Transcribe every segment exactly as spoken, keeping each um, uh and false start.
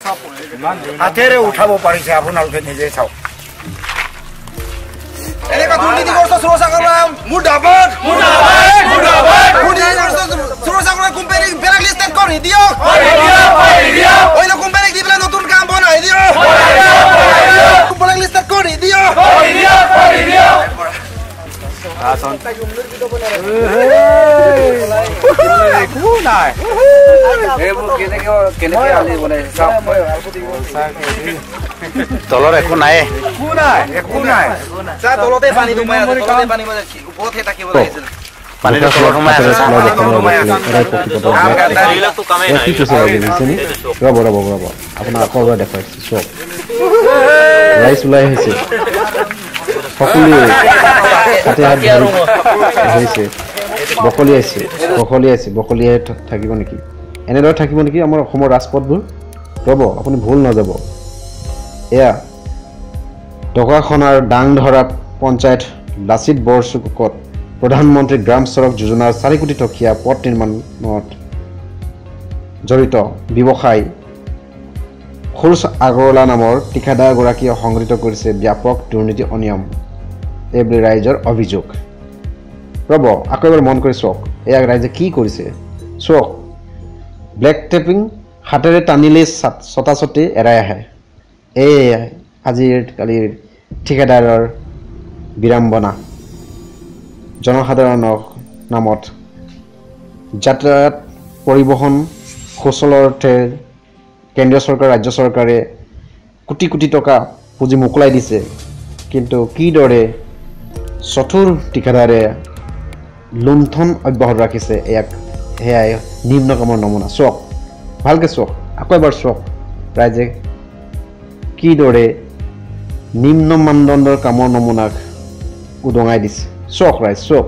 হাতেৰে উঠাব পাৰিছে আপোনালোকে নিজে চাওক এনেকা দুৰ্নীতিগ্ৰস্ত চোৰচাকৰা মুৰ্দাবাদ মুৰ্দাবাদ মুৰ্দাবাদ চোৰচাকৰা কোম্পানী বেলেগ লিষ্টেড কৰি দিয়ক কৰি দিয়ক কৰি দিয়ক ওইলা কোম্পানী দিবলে নতুন কাম বনাই দিয়ক কৰি দিয়ক বেলেগ লিষ্টেড কৰি দিয়ক কৰি দিয়ক কৰি দিয়ক আসন কো নাই এবো কেনেকে কেনেকে আলি বনাইছে সব তলৰ একো নাই একো নাই একো নাই চা তলতে পানী দুমাই আছে তলতে পানী বজাই ওপৰতে থাকিব লাগিছিল পানীৰ তলত সোমাই আছে এইবিলাকতো কামেই নাই ৰব ৰব ৰব আপোনাৰ আকৌ এবাৰ দেখাইছো চক ৰাইচ ওলাই আহিছে সকলোৱে হাতে হাত হৈছে বকলি আছে বকলি আছে বকলিয়ে থাকিব নেকি এনেদৰে থাকিব নেকি আমাৰ অসমৰ ৰাজপথবোৰ ৰব আপুনি ভুল নাযাব এয়া ঢকুৱাখানাৰ ডাংধৰা পঞ্চায়ত লাচিত বৰচুকত প্ৰধানমন্ত্ৰী গ্ৰাম সড়ক যোজনাৰ চাৰি কোটি টকীয়া পথ নিৰ্মাণত জড়িত ব্যৱসায়ী খুৰছ আগৰৱালা নামৰ ঠিকাদাৰগৰাকীয়ে সংঘটিত কৰিছে ব্যাপক দুৰ্নীতি অনিয়ম এই বুলি ৰাইজৰ অভিযোগ ৰব আকৌ এবাৰ মন কৰি চাওক এয়া ৰাইজে কি কৰিছে চাওক ব্লেক টেপিং হাতেৰে টানিলে ছটাছটি এৰাই আহে এই আজিৰ কালিৰ ঠিকাদাৰৰ বিড়ম্বনা জনসাধাৰণৰ নামত যাতায়াত পৰিবহণ সুচলৰ অৰ্থে কেন্দ্ৰীয় চৰকাৰ ৰাজ্য চৰকাৰে কোটি কোটি টকা পুঁজি মোকলাই দিছে কিন্তু কিদৰে চতুৰ ঠিকাদাৰে লুণ্ঠন অব্যাহত ৰাখিছে ইয়াক সেয়াই নিম্ন কামৰ নমুনা চাওক ভালকৈ চাওক আকৌ এবাৰ চাওক ৰাইজে কিদৰে নিম্ন মানদণ্ডৰ কামৰ নমুনাক উদঙাই দিছে চাওক ৰাইজ চাওক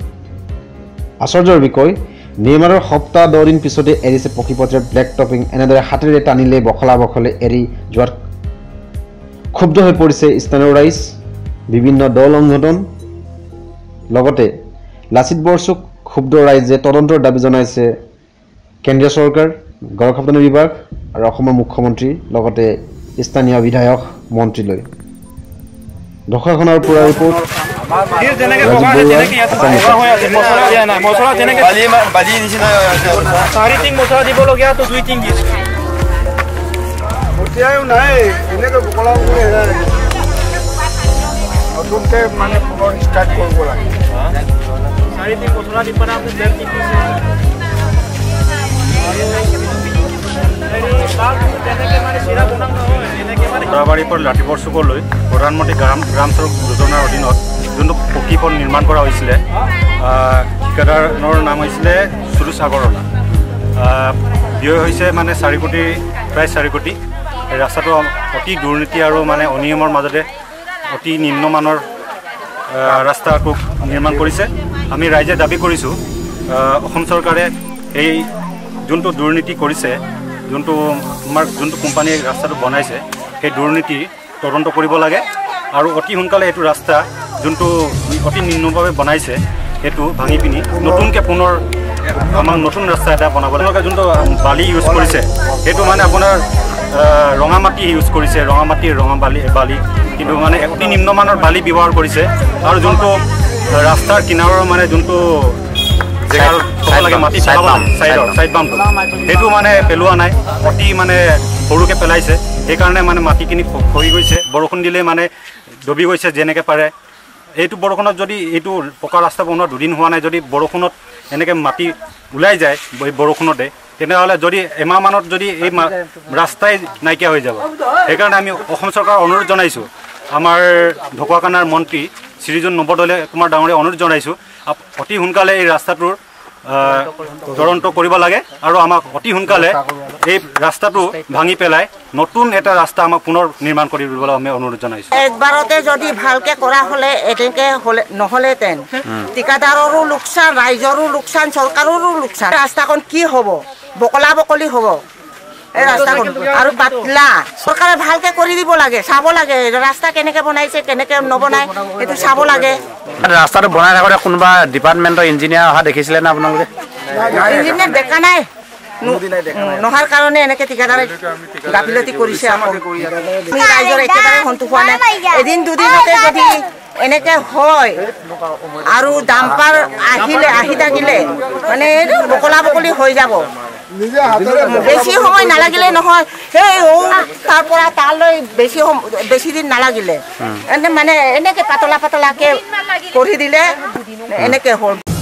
আশ্চৰ্যৰ বিষয় নিৰ্মাণৰ সপ্তাহ দহ দিন পিছতে এৰিছে পকীপথৰ ব্লেক টপিং এনেদৰে হাতেৰে টানিলে বখলা বখলে এৰি যোৱাত ক্ষুব্ধ হৈ পৰিছে স্থানীয় ৰাইজ বিভিন্ন দল সংগঠন লগতে লাচিত বৰচুক ক্ষুব্ধ ৰাইজে তদন্তৰ দাবী জনাইছে কেন্দ্ৰীয় চৰকাৰ গণখাপ্তানি বিভাগ আৰু অসমৰ মুখ্যমন্ত্ৰী লগতে স্থানীয় বিধায়ক মন্ত্ৰীলৈ ঢকুৱাখানাৰ পৰা ৰিপৰ্ট ফিৰ যেনেকে কবা যেনেকে ইয়াত হৈ আছে মছলা দিয়া নাই মছলা যেনেকে বালি বালি নিচিনা চাৰি তিন মছলা দিব লগিয়া তো দুই তিন দিছ মতিয়াও নাই এনেকে বকলা কৰি হেৰাই নতুনকে মানে পুনৰ ষ্টাৰ্ট কৰিব লাগে চাৰি তিন মছলা দি পানা আপুনি দেৰ তিন দিছে সৰাবাৰীৰ পৰা লাঠি বৰচুকলৈ প্ৰধানমন্ত্ৰী গ্ৰাম গ্ৰাম সড়ক যোজনাৰ অধীনত যোনটো পকী পথ নিৰ্মাণ কৰা হৈছিলে ঠিকাদাৰৰ নাম হৈছিলে সুৰুচ আগৰৱালা ব্যয় হৈছে মানে চাৰি কোটি প্ৰায় চাৰি কোটি এই ৰাস্তাটো অতি দুৰ্নীতি আৰু মানে অনিয়মৰ মাজতে অতি নিম্নমানৰ ৰাস্তাটো নিৰ্মাণ কৰিছে আমি ৰাইজে দাবী কৰিছোঁ অসম চৰকাৰে এই যোনটো দুৰ্নীতি কৰিছে যোনটো আমাৰ যোনটো কোম্পানীয়ে ৰাস্তাটো বনাইছে সেই দুৰ্নীতি তদন্ত কৰিব লাগে আৰু অতি সোনকালে এইটো ৰাস্তা যোনটো অতি নিম্নভাৱে বনাইছে সেইটো ভাঙি পিনি নতুনকৈ পুনৰ আমাক নতুন ৰাস্তা এটা বনাব লাগে যোনটো বালি ইউজ কৰিছে সেইটো মানে আপোনাৰ ৰঙা মাটি ইউজ কৰিছে ৰঙা মাটিৰ ৰঙা বালি বালি কিন্তু মানে অতি নিম্নমানৰ বালি ব্যৱহাৰ কৰিছে আৰু যোনটো ৰাস্তাৰ কিনাৰৰ মানে যোনটো জেগাৰ থ'ব লাগে মাটি পেলাব চাইডৰ চাইড বামটো সেইটো মানে পেলোৱা নাই অতি মানে সৰুকৈ পেলাইছে সেইকাৰণে মানে মাটিখিনি খহি গৈছে বৰষুণ দিলে মানে ডবি গৈছে যেনেকৈ পাৰে এইটো বৰষুণত যদি এইটো পকা ৰাস্তা বনোৱা দুদিন হোৱা নাই যদি বৰষুণত এনেকৈ মাটি ওলাই যায় বৰষুণতে তেনেহ'লে যদি এমাহমানত যদি এই ৰাস্তাই নাইকিয়া হৈ যাব সেইকাৰণে আমি অসম চৰকাৰক অনুৰোধ জনাইছোঁ আমাৰ ঢকুৱাখানাৰ মন্ত্ৰী শ্ৰীযুত নৱদলে কুমাৰ ডাঙৰীয়া অনুৰোধ জনাইছোঁ অতি সোনকালে এই ৰাস্তাটোৰ তদন্ত কৰিব লাগে আৰু আমাক অতি সোনকালে এই ৰাস্তাটো ভাঙি পেলাই নতুন এটা ৰাস্তা আমাক পুনৰ নিৰ্মাণ কৰি দিবলৈ আমি অনুৰোধ জনাইছোঁ একবাৰতে যদি ভালকে কৰা হ'লে এনেকে হ'লে নহ'লেতেন ঠিকাদাৰৰো লোকচান ৰাইজৰো লোকচান চৰকাৰৰো লোকচান ৰাস্তাখন কি হ'ব বকলা বকলি হ'ব এই ৰাস্তাখন আৰু পাতলা চৰকাৰে ভালকে কৰি দিব লাগে চাব লাগে ৰাস্তা কেনেকে বনাইছে কেনেকে নবনাই এইটো চাব লাগে ৰাস্তাটো বনাই থাকোঁতে কোনোবা ডিপাৰ্টমেণ্টৰ ইঞ্জিনিয়াৰ অহা দেখিছিলে না আপোনালোকে ইঞ্জিনিয়াৰ দেখা নাই নোহাৰ কাৰণে এনেকৈ ঠিকাদাৰে গাফিলতি কৰিছে আকৌ ৰাইজৰ একেবাৰে সন্তোষ হোৱা নাই এদিন দুদিনতে যদি এনেকৈ হয় আৰু ডাম্পাৰ আহিলে আহি থাকিলে মানে এইটো বকলা বকলি হৈ যাব বেছি সময় নালাগিলে নহয় সেই তাৰ পৰা তালৈ বেছি বেছি দিন নালাগিলে এনে মানে এনেকৈ পাতলা পাতলাকৈ কৰি দিলে এনেকৈ হ'ল